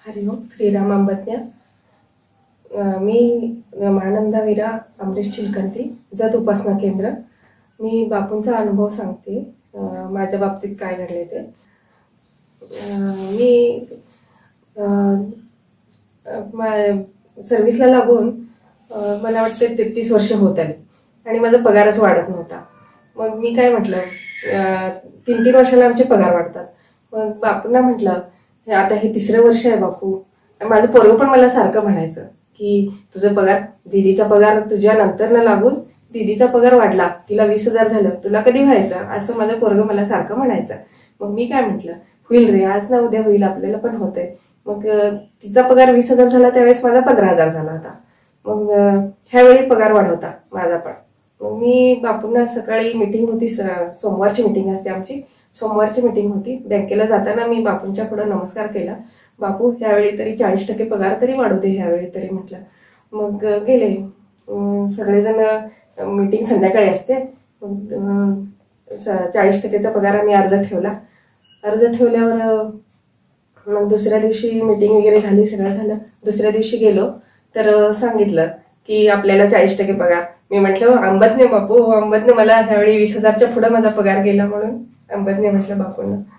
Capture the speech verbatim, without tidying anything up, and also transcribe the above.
हरिओम श्रीराम अंबज्ञ। मी महानंदा वीरा अमरीश चिलकंती जत उपासना केंद्र। मी बापूंचा अनुभव सांगते माझ्या बाबतीत काय घडले ते। मी सर्व्हिसला लागून मला वाटते तेहतीस वर्ष होत आली आणि माझा पगारच वाढत नव्हता। मग मी काय म्हटलं, तीन तीन वर्षाला आमचे पगार वाढतात। मग बापूंना म्हटलं, आता हे तिसरं वर्ष आहे बापू। माझं पोरगं पण मला सारखं म्हणायचं की तुझा पगार, दीदीचा पगार तुझ्या नंतर न लागून दीदीचा पगार वाढला, तिला वीस हजार झालं, तुला कधी व्हायचं, असं माझं पोरगं मला सारखं म्हणायचं। मग मी काय म्हटलं, होईल रे, आज ना उद्या होईल, आपल्याला पण होतंय। मग तिचा पगार वीस हजार झाला, त्यावेळेस माझा पंधरा हजार झाला होता। मग ह्यावेळी पगार वाढवता माझा पण। मग मी बापूंना सकाळी मीटिंग होती, सोमवारची मीटिंग असते आमची, सोमवारची मीटिंग होती। बँकेला जाताना मी बापूंच्या पुढे नमस्कार केला, बापू ह्यावेळी तरी चाळीस टक्के पगार तरी वाढू दे ह्यावेळी तरी म्हटलं। मग गेले सगळेजण, मीटिंग संध्याकाळी असते। मग चाळीस टक्केचा पगार आम्ही अर्ज ठेवला। अर्ज ठेवल्यावर मग दुसऱ्या दिवशी मीटिंग वगैरे झाली, सगळं झालं। दुसऱ्या दिवशी गेलो तर सांगितलं की आपल्याला चाळीस टक्के पगार। मी म्हटलं, अंबज्ञ बापू, अंबज्ञ, मला ह्यावेळी वीस हजारच्या पुढे माझा पगार गेला म्हणून अंबज्ञ म्हटलं बापूंना।